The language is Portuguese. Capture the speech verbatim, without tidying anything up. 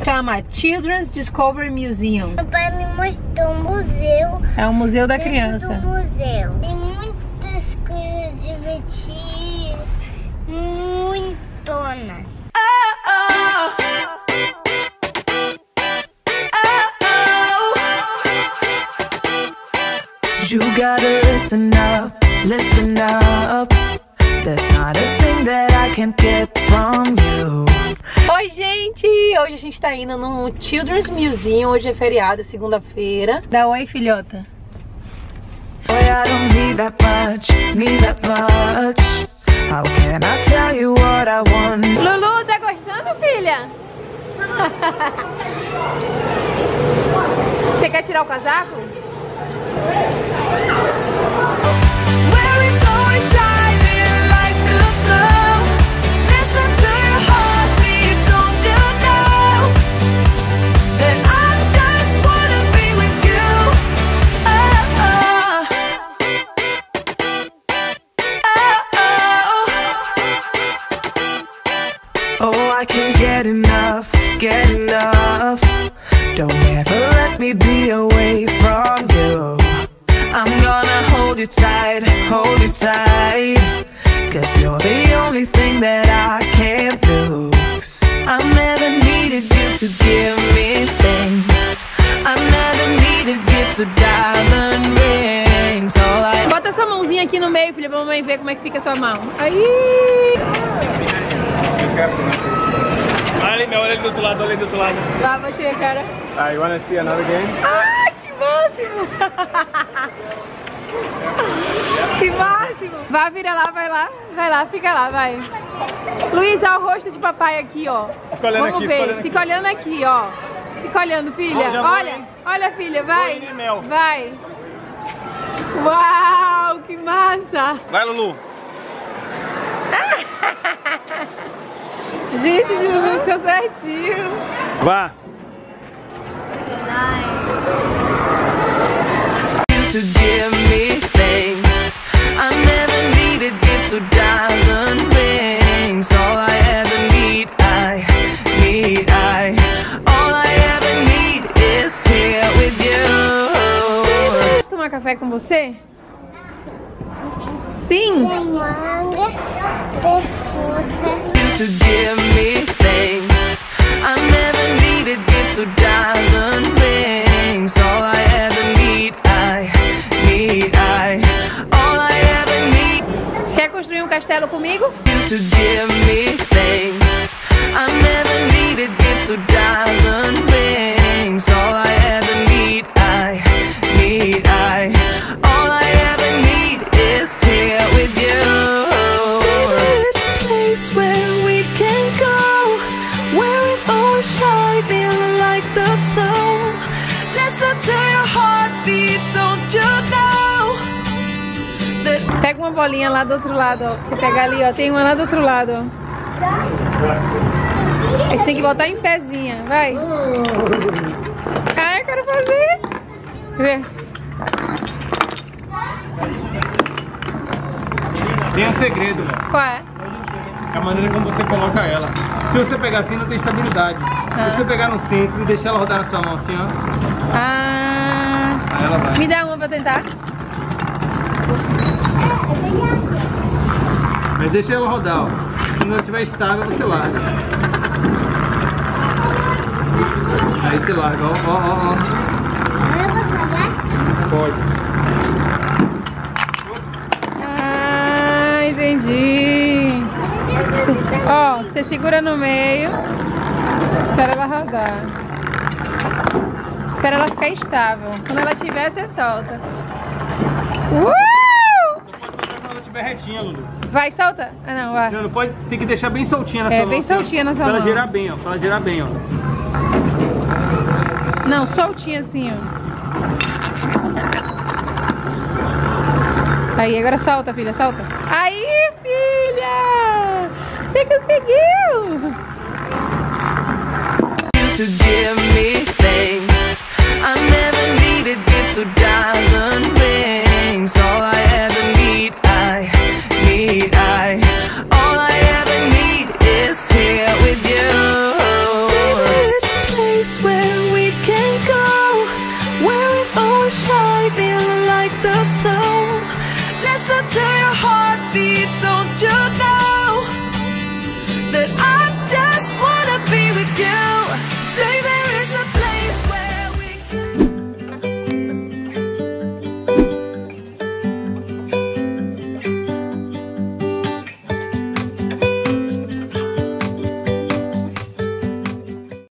Chama Children's Discovery Museum. Meu pai me mostrou um museu. É o museu da criança. Do museu. Tem muitas coisas divertidas. Muitonas. You gotta listen up, listen up. There's not a thing that I can't get from you. Oi, gente! Hoje a gente tá indo no Children's Museum. Hoje é feriado, segunda-feira. Dá oi, filhota. Boy, I don't need that much, need that much. How can I tell you what I want? Lulu, tá gostando, filha? Você quer tirar o casaco? Where it's always shining like the snow. Listen to your heartbeat, don't you know that I just wanna be with you? Oh, oh. Oh, oh, I can't get enough, get enough. Don't ever let me be away from you. I'm gonna hold you tight, hold you tight. Cause you're the only thing that I can't lose. I never needed you to give me things. I never needed gifts or diamond rings. All I... Bota sua mãozinha aqui no meio, filha, pra mamãe ver como é que fica a sua mão. Aí! Olha ali, meu, olha ali do outro lado, olha ali do outro lado. Lá, baixei a cara. Ah, you wanna see another game? Ah, que máximo! Que máximo! Vai, vira lá, vai lá, vai lá, fica lá, vai. Luiz, olha o rosto de papai aqui, ó. Fica olhando Vamos aqui, ver, fica olhando fica aqui. olhando aqui, ó. Fica olhando, filha. Ó, já vou, olha, hein? olha, filha, vai. Vou, hein, Mel? Vai. Uau, que massa! Vai, Lulu. Gente, o Lulu ficou certinho. Vá. To give me things. I never needed gifts or diamond rings. All I ever need, I need, I. All I ever need is here with you. Posso tomar café com você? Sim. Tem manga, tem fruta. To give me things. I never needed gifts or diamond rings. All I ever need, I need, I. All I ever need. Quer construir um castelo comigo? To give me things. I never needed gifts or diamond rings. All I ever need, I need, I. All I ever need is here with you. This is a place where we can go, where it's always shining like the snow. Listen to your heartbeat, don't you know that... Pega uma bolinha lá do outro lado, ó. Você pegar ali, ó. Tem uma lá do outro lado, ó. Aí você tem que botar em pezinha, vai. Ah, eu quero fazer. Vê. Tem um segredo, velho. Qual é? É a maneira como você coloca ela. Se você pegar assim, não tem estabilidade. Ah. Se você pegar no centro e deixar ela rodar na sua mão assim, ó. Ah. Aí ela vai. Me dá uma pra tentar. Mas deixa ela rodar, ó. Quando ela estiver estável, você larga. Aí você larga, ó, ó, ó, ó. Pode. Ah, entendi. Ó, você segura no meio. Espera ela rodar. Espera ela ficar estável. Quando ela tiver, você solta. Uh! Quando ela estiver retinha, Lulu. Vai, solta. Ah, não, vai. Não, não pode, tem que deixar bem soltinha na É, sua mão. bem assim, ó. soltinha na sua Pra ela mão. girar bem, ó. Pra ela girar bem, ó. Não, soltinha assim, ó. Aí, agora solta, filha, solta. Aí, filha! Você conseguiu! To give me things. I never needed gifts or diamond rings. All I ever need, I need, I. All I ever need is here with you. This place just the